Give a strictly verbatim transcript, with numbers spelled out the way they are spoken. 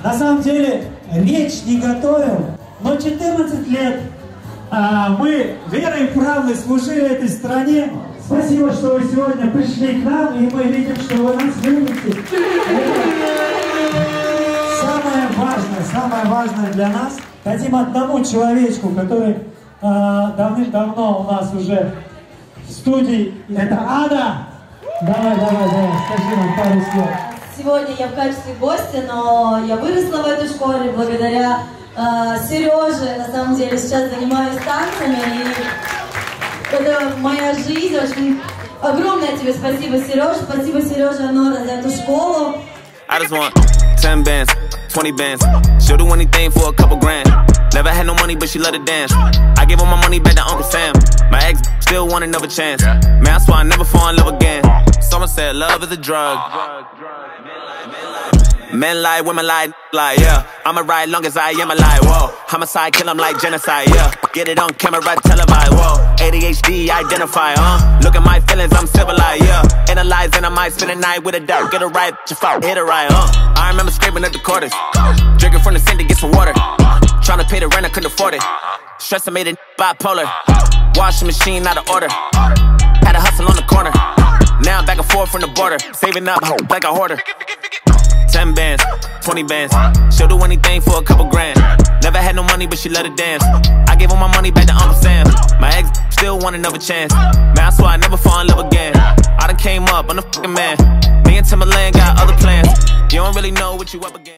На самом деле, речь не готовил, но четырнадцать лет а, мы верой и правдой служили этой стране. Спасибо, что вы сегодня пришли к нам, и мы видим, что вы нас любите. Самое важное, самое важное для нас, дадим одному человечку, который а, давным-давно у нас уже в студии, это Ада. Давай, давай, давай, скажи нам пару слов. Сегодня я в качестве гостя, но я выросла в этой школе благодаря э, Сереже. На самом деле сейчас занимаюсь танцами, и это моя жизнь. Очень огромное тебе спасибо, Сереж. Спасибо, Сережа Анора, за эту школу. I just want ten bands, twenty bands. She'll do anything for a couple grand. Never had no money, but she let it dance. I give all my money back to Uncle Sam. My ex still want another chance. Man, I swear I never fall in love again. Someone said love is a drug. Men lie, women lie, lie, yeah. I'ma ride long as I am alive, whoa. Homicide, kill 'em like genocide, yeah. Get it on camera, televised, whoa. A D H D, identify, huh? Look at my feelings, I'm civilized, yeah. Analyze and I might spend a night with a doubt. Get a right, your fault, hit a right, huh? I remember scraping at the quarters. Drinking from the sink to get some water. Tryna pay the rent, I couldn't afford it. Stressing made it bipolar. Washing machine out of order. Had a hustle on the corner. Now I'm back and forth from the border. Saving up, like a hoarder. Ten bands, twenty bands. She'll do anything for a couple grand. Never had no money, but she let it dance. I gave all my money back to Uncle Sam. My ex still want another chance. Man, I swear I never fall in love again. I done came up, I'm the fucking man. Me and Timberland got other plans. You don't really know what you up against.